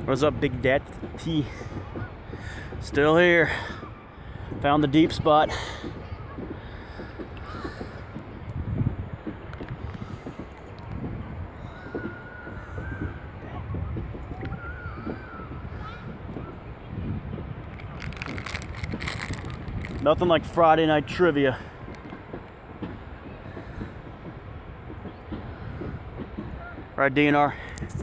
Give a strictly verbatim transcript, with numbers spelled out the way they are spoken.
What's up, Big Daddy? Still here. Found the deep spot. Nothing like Friday night trivia. Right, D N R?